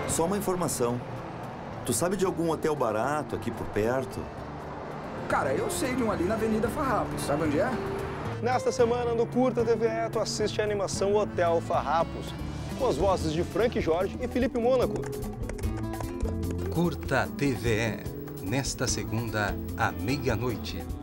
Só uma informação. Tu sabe de algum hotel barato aqui por perto? Cara, eu sei de um ali na Avenida Farrapos. Sabe onde é? Nesta semana, no Curta TVE, tu assiste a animação Hotel Farrapos, com as vozes de Frank Jorge e Felipe Mônaco. Curta TVE, nesta segunda, à meia-noite.